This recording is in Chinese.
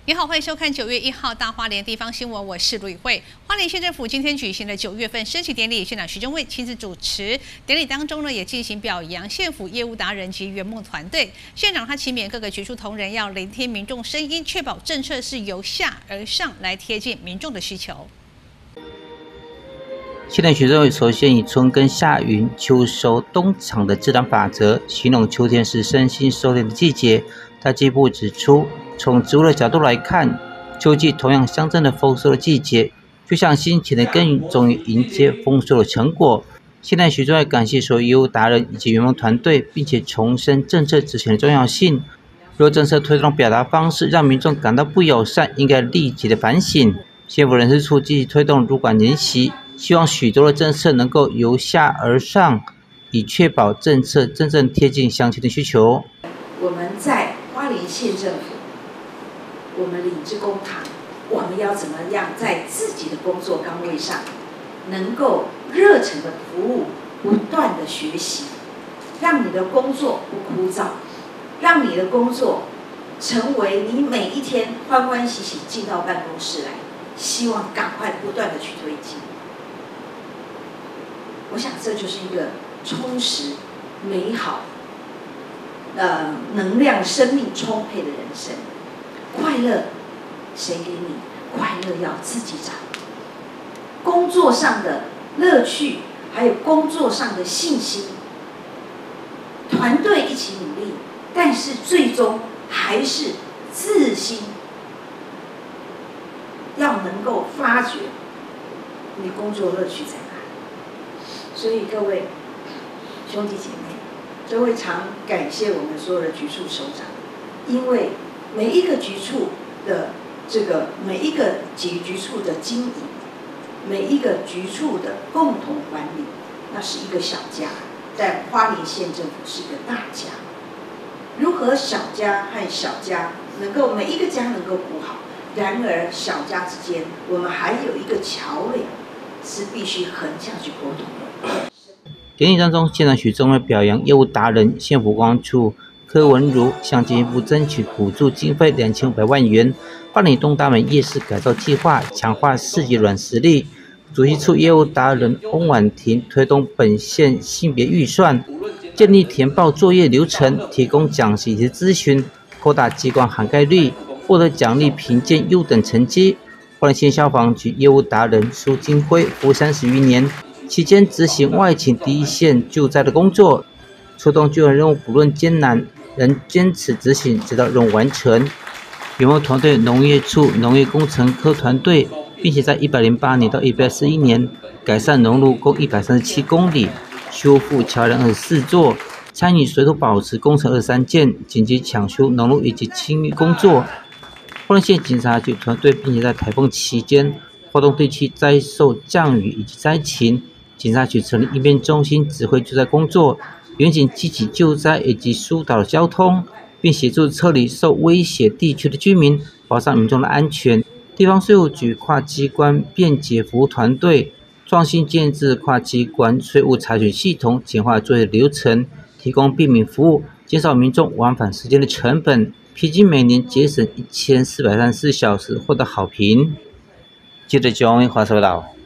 你好，欢迎收看9月1号大花莲地方新闻，我是卢宇慧。花莲县政府今天举行了9月份升旗典礼，县长徐正惠亲自主持。典礼当中呢，也进行表扬县府业务达人及圆梦团队。县长他期勉各个局处同仁要聆听民众声音，确保政策是由下而上来贴近民众的需求。 县长徐正惠首先以春耕夏耘秋收冬藏的自然法则，形容秋天是身心收敛的季节。他进一步指出，从植物的角度来看，秋季同样象征了丰收的季节，就像辛勤的耕耘终于迎接丰收的成果。县长徐正惠感谢所有业务达人以及员工团队，并且重申政策执行的重要性。若政策推动表达方式让民众感到不友善，应该立即的反省。县府人事处积极推动主管研习，希望许多的政策能够由下而上，以确保政策真正贴近乡亲的需求。 我们在花莲县政府，我们领之公堂，我们要怎么样在自己的工作岗位上，能够热忱的服务，不断的学习，让你的工作不枯燥，让你的工作成为你每一天欢欢喜喜进到办公室来，希望赶快不断的去推进。我想这就是一个充实、美好、能量、生命充沛的人生。快乐谁给你？快乐要自己找。工作上的乐趣，还有工作上的信心，团队一起努力，但是最终还是自心，要能够发掘你工作乐趣在哪里。所以各位兄弟姐妹，就会常感谢我们所有的局处首长，因为每一个局处的每一个局处的经营，每一个局处的共同管理，那是一个小家，但花莲县政府是一个大家。如何小家和小家能够每一个家能够顾好，然而小家之间我们还有一个桥梁，是必须横向去沟通的。 典礼当中，县长徐正惠表扬业务达人县府公安处柯文如向经济部争取补助经费2500万元，办理东大门夜市改造计划，强化市级软实力。主席处业务达人翁婉婷推动本县性别预算，建立填报作业流程，提供讲习及咨询，扩大机关涵盖率，获得奖励评鉴优等成绩。花莲县消防局业务达人苏金辉服务30余年，期间执行外勤第一线救灾的工作，出动救援任务不论艰难，仍坚持执行直到任务完成。员工团队农业处农业工程科团队，并且在108年到141年改善农路共137公里，修复桥梁24座，参与水土保持工程23件，紧急抢修农路以及清淤工作。花莲县警察局团队并且在台风期间花东地区灾受降雨以及灾情，警察局成立应变中心指挥救灾工作，员警积极救灾以及疏导交通，并协助撤离受威胁地区的居民，保障民众的安全。地方税务局跨机关便捷服务团队创新建制跨机关税务查询系统，简化作业流程，提供便民服务，减少民众往返时间的成本，平均每年节省1434小时，获得好评。记者江华报道。